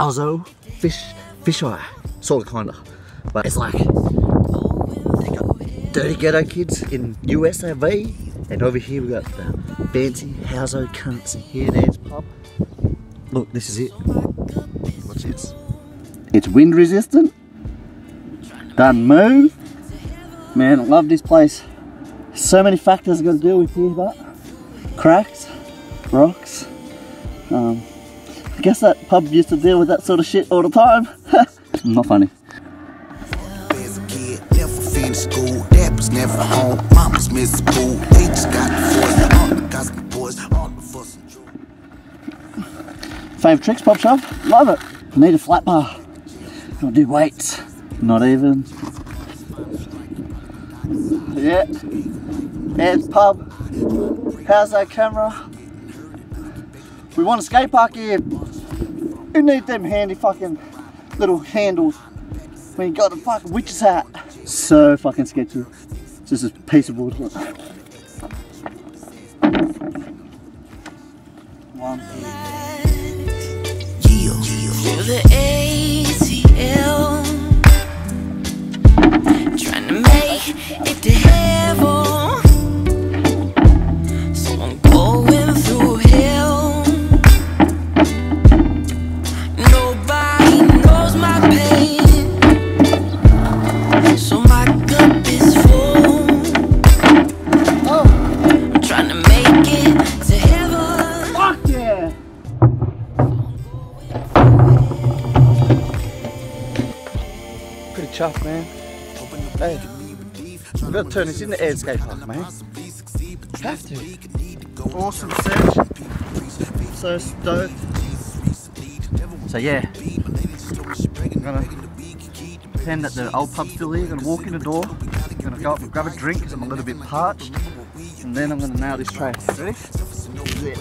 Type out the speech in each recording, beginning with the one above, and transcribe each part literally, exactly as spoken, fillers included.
Alzo fish fish eye, sort of kinda, but it's like they got dirty ghetto kids in U S A V, and over here we got the fancy Houso cunts in here at Airds pub. Look, this is it. What's this? It's wind resistant. Doesn't move. Man, I love this place. So many factors I've got to deal with here, but cracks, rocks. Um, I guess that pub used to deal with that sort of shit all the time. Not funny. As a kid, never finished school. Dad was never home. Mom was missing school. They just got divorced. All the gospel boys, all the fuss and drew. Favourite tricks, pop shop? Love it. I need a flat bar. I'll do weights. Not even. Yeah. Airds pub. How's that camera? We want a skate park here. Who needs them handy fucking little handles when you got a fucking witch's hat? So fucking sketchy. Just a piece of wood. One. Yeah, yeah. The A T L, trying to make it to heaven, so I'm going through hell. Nobody knows my pain, so my cup is full. Oh. I'm trying to make it to heaven. Fuck yeah! Pretty chuffed, man. Hey, we've got to turn this into Airds skate park, man. Have to. Awesome sesh. So stoked. So yeah, I'm gonna pretend that the old pub's still here. Gonna walk in the door. Gonna go up and grab a drink because I'm a little bit parched, and then I'm gonna nail this tray. Ready? Yeah.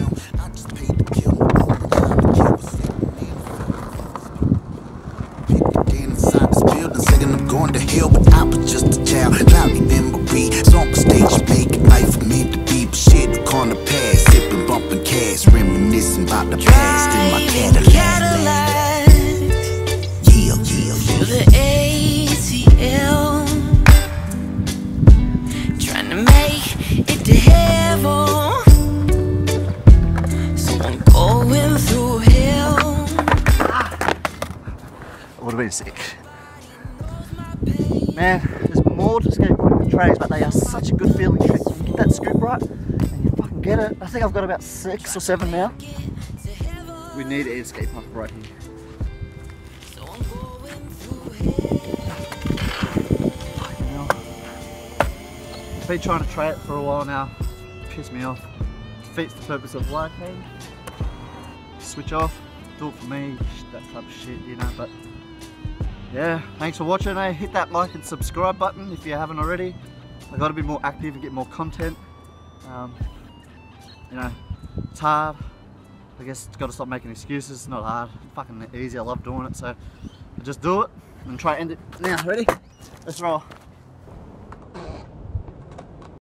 Going to hell, but I was just a child. Cloudy memory, song stage, make it life for me to be. But shit, on the past, sipping, bumping cash, reminiscing about the past in my Cadillac. Yeah, yeah, Feel the A T L, trying to make it to heaven, so I'm going through hell. I would have been sick. Man, there's more to skateboarding than trays, but they are such a good feeling trick. You get that scoop right, and you fucking get it. I think I've got about six or seven now. We need an skate park right here. Fucking hell. I've been trying to try it for a while now. Pissed me off. Defeats the purpose of liking. Switch off. Do it for me. That type of shit, you know. But yeah, thanks for watching. Eh? Hit that like and subscribe button if you haven't already. I got to be more active and get more content. Um, you know, it's hard. I guess it's got to stop making excuses. It's not hard. It's fucking easy. I love doing it, so I just do it and try to end it now. Ready? Let's roll.